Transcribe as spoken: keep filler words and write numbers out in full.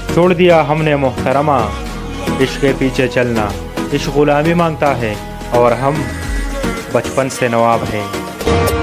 छोड़ दिया हमने मोहतरमा इश्क के पीछे चलना। इश्क गुलामी मांगता है और हम बचपन से नवाब हैं।